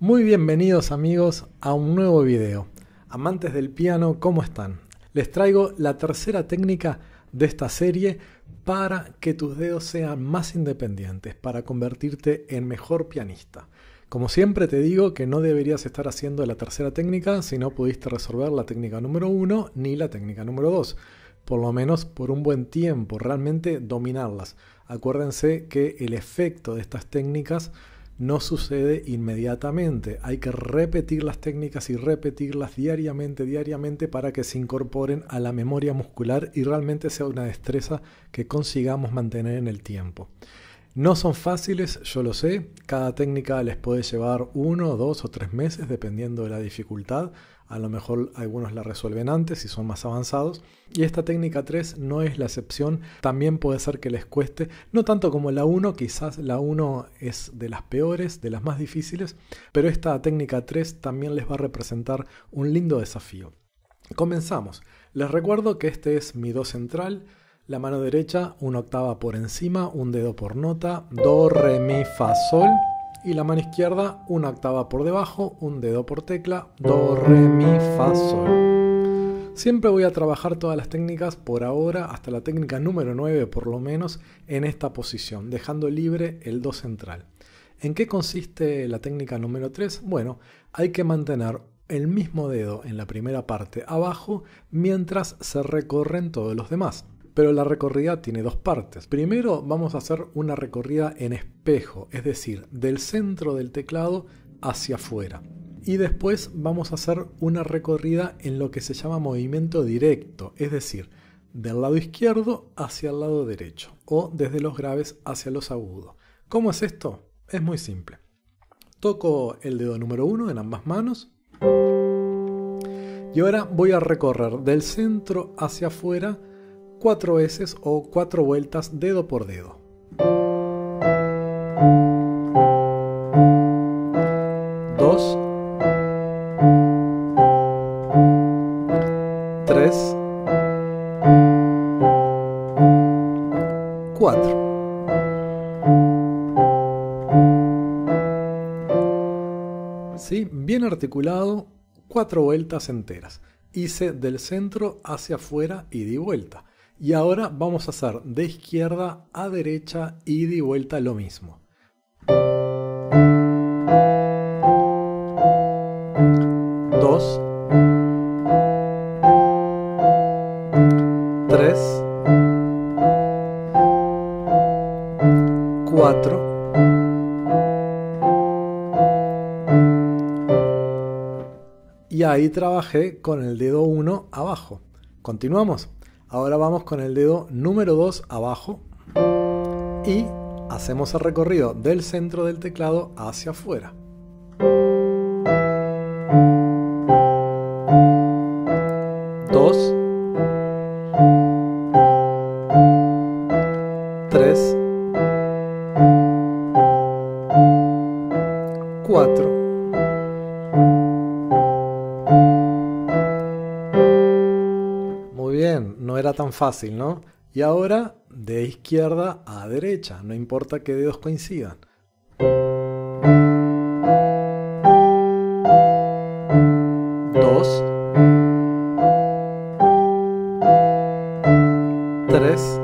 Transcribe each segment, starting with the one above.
Muy bienvenidos amigos a un nuevo video. Amantes del piano, ¿cómo están? Les traigo la tercera técnica de esta serie para que tus dedos sean más independientes, para convertirte en mejor pianista. Como siempre te digo que no deberías estar haciendo la tercera técnica si no pudiste resolver la técnica número 1 ni la técnica número 2. Por lo menos por un buen tiempo, realmente dominarlas. Acuérdense que el efecto de estas técnicas no sucede inmediatamente. Hay que repetir las técnicas y repetirlas diariamente para que se incorporen a la memoria muscular y realmente sea una destreza que consigamos mantener en el tiempo. No son fáciles, yo lo sé. Cada técnica les puede llevar 1, 2 o 3 meses dependiendo de la dificultad. A lo mejor algunos la resuelven antes si son más avanzados. Y esta técnica 3 no es la excepción. También puede ser que les cueste, no tanto como la 1, quizás la 1 es de las peores, de las más difíciles, pero esta técnica 3 también les va a representar un lindo desafío. Comenzamos. Les recuerdo que este es mi do central. La mano derecha, una octava por encima, un dedo por nota, do, re, mi, fa, sol. Y la mano izquierda, una octava por debajo, un dedo por tecla, do, re, mi, fa, sol. Siempre voy a trabajar todas las técnicas por ahora, hasta la técnica número 9 por lo menos, en esta posición, dejando libre el do central. ¿En qué consiste la técnica número 3? Bueno, hay que mantener el mismo dedo en la primera parte abajo mientras se recorren todos los demás. Pero la recorrida tiene dos partes. Primero vamos a hacer una recorrida en espejo, es decir, del centro del teclado hacia afuera. Y después vamos a hacer una recorrida en lo que se llama movimiento directo, es decir, del lado izquierdo hacia el lado derecho o desde los graves hacia los agudos. ¿Cómo es esto? Es muy simple. Toco el dedo número 1 en ambas manos y ahora voy a recorrer del centro hacia afuera 4 veces o 4 vueltas dedo por dedo. 2, 3, 4. ¿Sí? Bien articulado, 4 vueltas enteras. Hice del centro hacia afuera ida y vuelta. Y ahora vamos a hacer de izquierda a derecha, ida y vuelta lo mismo. 2, 3, 4. Y ahí trabajé con el dedo 1 abajo. ¿Continuamos? Ahora vamos con el dedo número 2 abajo y hacemos el recorrido del centro del teclado hacia afuera. 2, 3, 4. Muy bien, no era tan fácil, ¿no? Y ahora de izquierda a derecha, no importa qué dedos coincidan. 2, 3,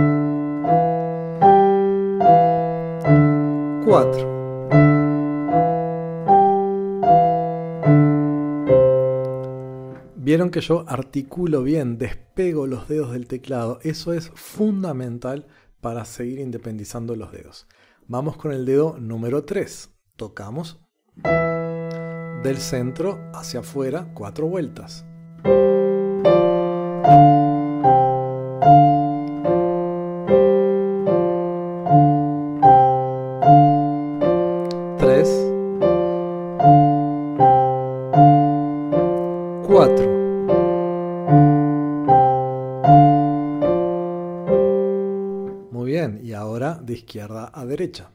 4. Vieron que yo articulo bien, despego los dedos del teclado. Eso es fundamental para seguir independizando los dedos. Vamos con el dedo número 3. Tocamos del centro hacia afuera 4 vueltas. 3, 4. Muy bien, y ahora de izquierda a derecha.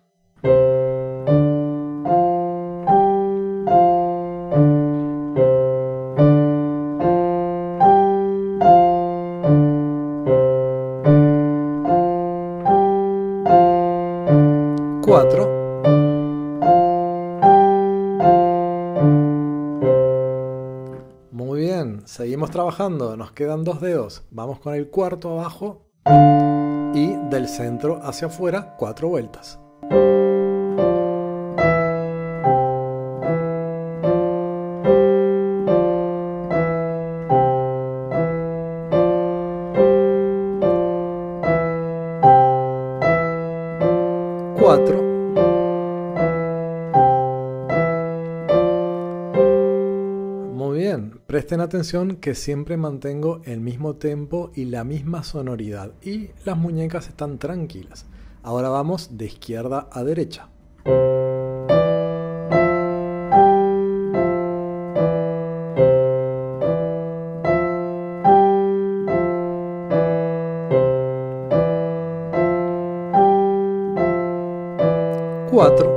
4. Seguimos trabajando, nos quedan 2 dedos. Vamos con el cuarto abajo y del centro hacia afuera 4 vueltas. Muy bien, presten atención que siempre mantengo el mismo tempo y la misma sonoridad y las muñecas están tranquilas. Ahora vamos de izquierda a derecha. Cuatro.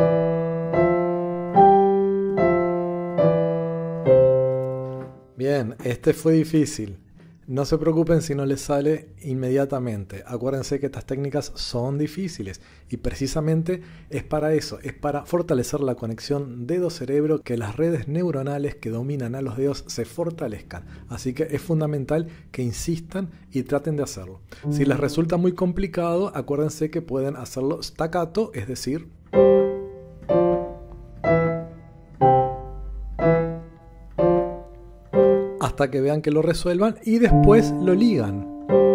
Bien, este fue difícil. No se preocupen si no les sale inmediatamente. Acuérdense que estas técnicas son difíciles y precisamente es para eso, es para fortalecer la conexión dedo-cerebro, que las redes neuronales que dominan a los dedos se fortalezcan. Así que es fundamental que insistan y traten de hacerlo. Si les resulta muy complicado, acuérdense que pueden hacerlo staccato, es decir, hasta que vean que lo resuelvan y después lo ligan.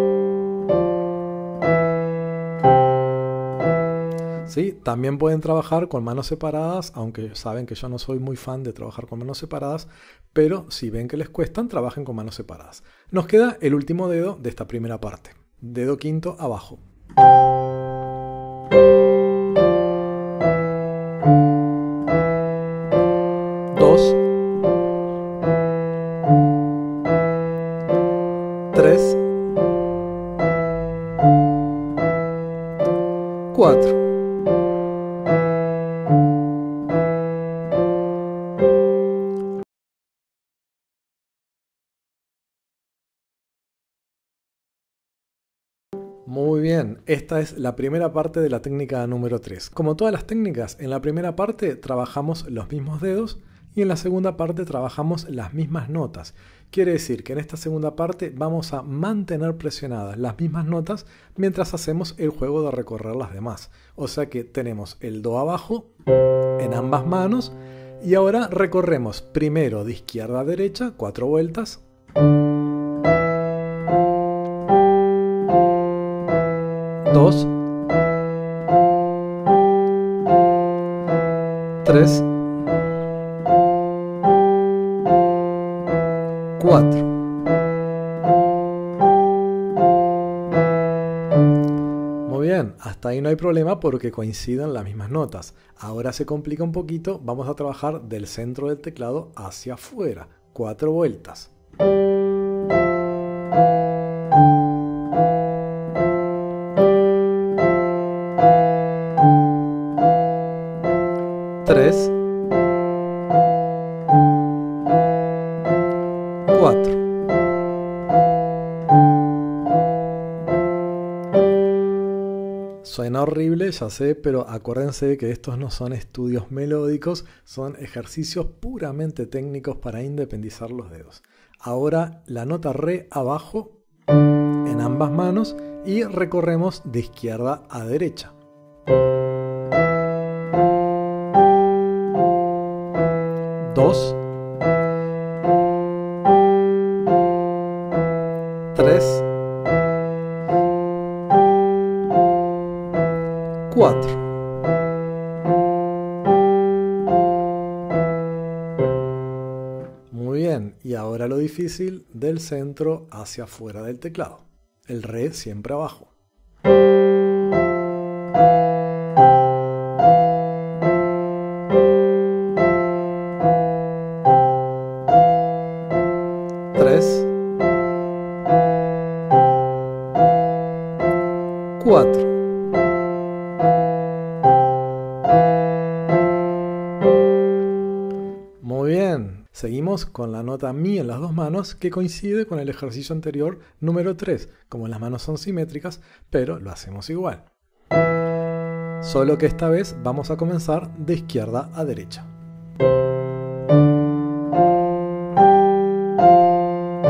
¿Sí? También pueden trabajar con manos separadas, aunque saben que yo no soy muy fan de trabajar con manos separadas, pero si ven que les cuestan, trabajen con manos separadas. Nos queda el último dedo de esta primera parte. Dedo quinto abajo. 2, 3, 4. Muy bien, esta es la primera parte de la técnica número 3. Como todas las técnicas, en la primera parte trabajamos los mismos dedos y en la segunda parte trabajamos las mismas notas. Quiere decir que en esta segunda parte vamos a mantener presionadas las mismas notas mientras hacemos el juego de recorrer las demás. O sea que tenemos el do abajo en ambas manos y ahora recorremos primero de izquierda a derecha 4 vueltas. 2, 3, 4. Muy bien, hasta ahí no hay problema porque coinciden las mismas notas. Ahora se complica un poquito, vamos a trabajar del centro del teclado hacia afuera, 4 vueltas. 3, 4. Suena horrible, ya sé, pero acuérdense que estos no son estudios melódicos, son ejercicios puramente técnicos para independizar los dedos. Ahora la nota re abajo en ambas manos y recorremos de izquierda a derecha. 2, 3, 4. Muy bien, y ahora lo difícil del centro hacia afuera del teclado. El re siempre abajo. 3, 4. Muy bien, seguimos con la nota mi en las dos manos que coincide con el ejercicio anterior número 3. Como las manos son simétricas, pero lo hacemos igual. Solo que esta vez vamos a comenzar de izquierda a derecha.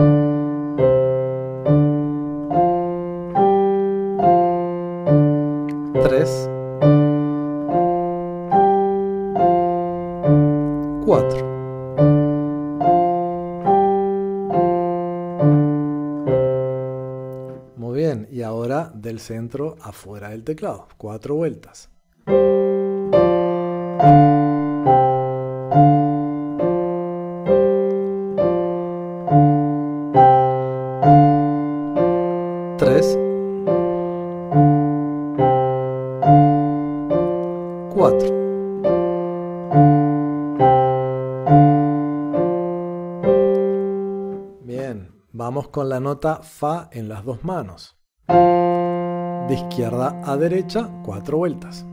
3, 4. Muy bien, y ahora del centro afuera del teclado, 4 vueltas. 3, 4. Bien, vamos con la nota Fa en las dos manos. De izquierda a derecha, 4 vueltas.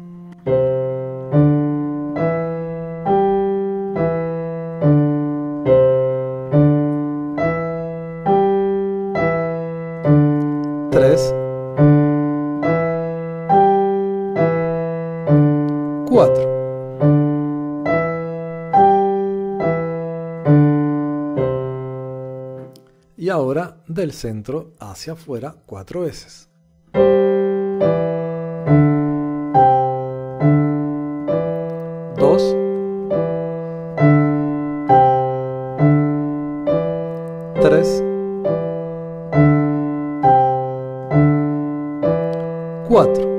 3, 4. Y ahora del centro hacia afuera 4 veces. 2, 3, 4.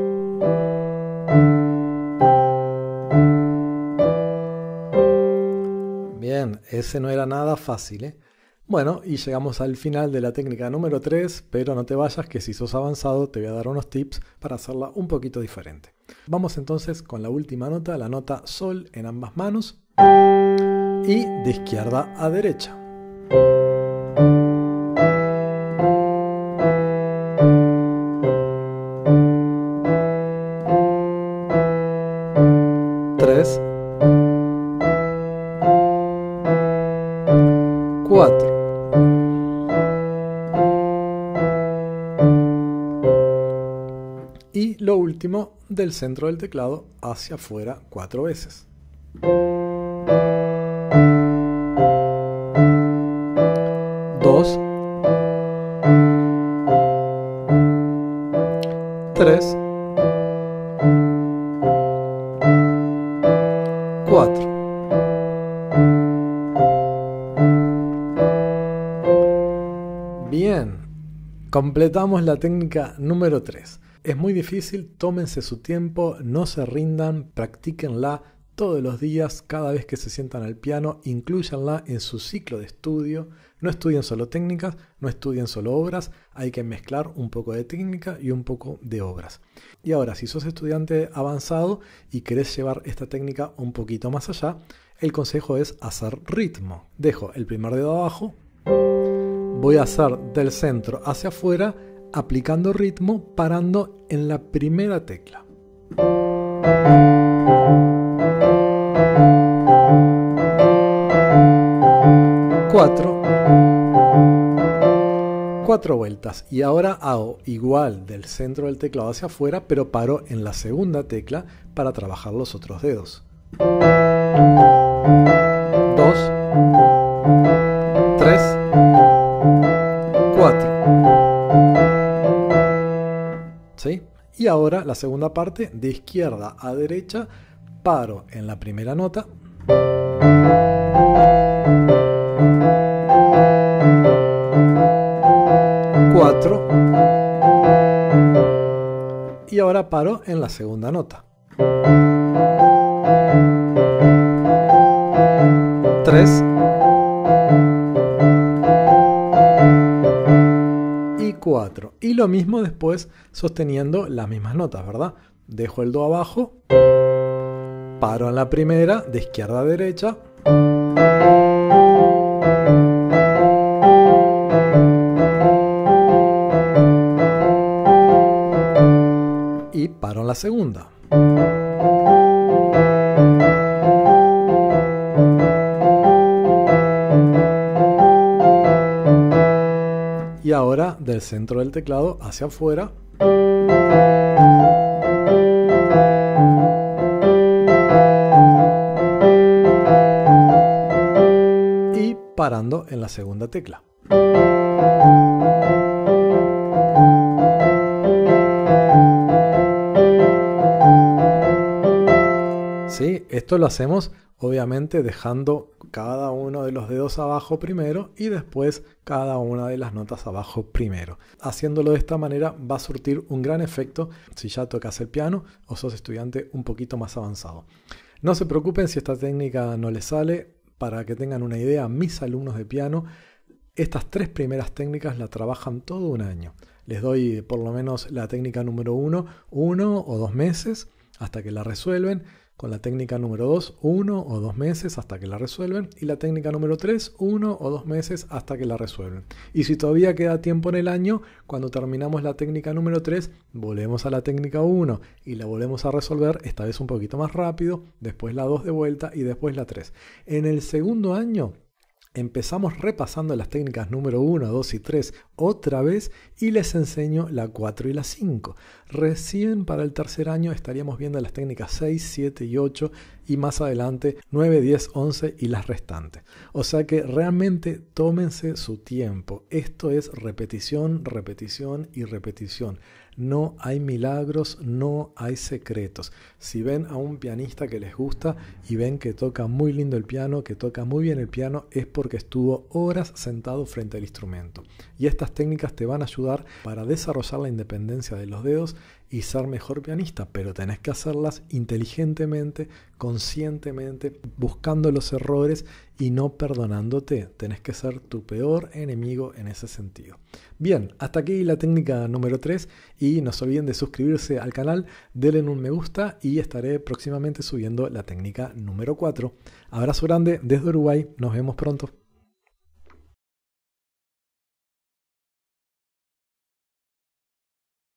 Bien, ese no era nada fácil, ¿eh? Bueno, y llegamos al final de la técnica número 3, pero no te vayas que si sos avanzado te voy a dar unos tips para hacerla un poquito diferente. Vamos entonces con la última nota, la nota Sol en ambas manos y de izquierda a derecha. 3, 4. Y lo último, del centro del teclado hacia afuera 4 veces. 2, 3, 4. Bien, completamos la técnica número 3. Es muy difícil, tómense su tiempo, no se rindan, practíquenla todos los días, cada vez que se sientan al piano, inclúyanla en su ciclo de estudio. No estudien solo técnicas, no estudien solo obras, hay que mezclar un poco de técnica y un poco de obras. Y ahora, si sos estudiante avanzado y querés llevar esta técnica un poquito más allá, el consejo es hacer ritmo. Dejo el primer dedo abajo, voy a hacer del centro hacia afuera, aplicando ritmo, parando en la primera tecla. 4 vueltas. Y ahora hago igual del centro del teclado hacia afuera, pero paro en la segunda tecla para trabajar los otros dedos. 2, 3, 4. ¿Sí? Y ahora la segunda parte, de izquierda a derecha, paro en la primera nota. 4. Y ahora paro en la segunda nota. 3. Y 4. Y lo mismo después sosteniendo las mismas notas, ¿verdad? Dejo el do abajo, paro en la primera, de izquierda a derecha. Y paro en la segunda. Y ahora del centro del teclado hacia afuera. Y parando en la segunda tecla. Esto lo hacemos obviamente dejando cada uno de los dedos abajo primero y después cada una de las notas abajo primero. Haciéndolo de esta manera va a surtir un gran efecto si ya tocas el piano o sos estudiante un poquito más avanzado. No se preocupen si esta técnica no les sale. Para que tengan una idea, mis alumnos de piano, estas 3 primeras técnicas la trabajan todo un año. Les doy por lo menos la técnica número 1, 1 o 2 meses hasta que la resuelven. Con la técnica número 2, 1 o 2 meses hasta que la resuelven. Y la técnica número 3, 1 o 2 meses hasta que la resuelven. Y si todavía queda tiempo en el año, cuando terminamos la técnica número 3, volvemos a la técnica 1 y la volvemos a resolver, esta vez un poquito más rápido, después la 2 de vuelta y después la 3. En el segundo año empezamos repasando las técnicas número 1, 2 y 3 otra vez y les enseño la 4 y la 5. Recién para el tercer año estaríamos viendo las técnicas 6, 7 y 8 y más adelante 9, 10, 11 y las restantes. O sea que realmente tómense su tiempo. Esto es repetición, repetición y repetición. No hay milagros, no hay secretos. Si ven a un pianista que les gusta y ven que toca muy lindo el piano, que toca muy bien el piano, es porque estuvo horas sentado frente al instrumento. Y estas técnicas te van a ayudar para desarrollar la independencia de los dedos y ser mejor pianista, pero tenés que hacerlas inteligentemente, conscientemente, buscando los errores y no perdonándote. Tenés que ser tu peor enemigo en ese sentido. Bien, hasta aquí la técnica número 3 y no se olviden de suscribirse al canal, denle un me gusta y estaré próximamente subiendo la técnica número 4. Abrazo grande desde Uruguay, nos vemos pronto.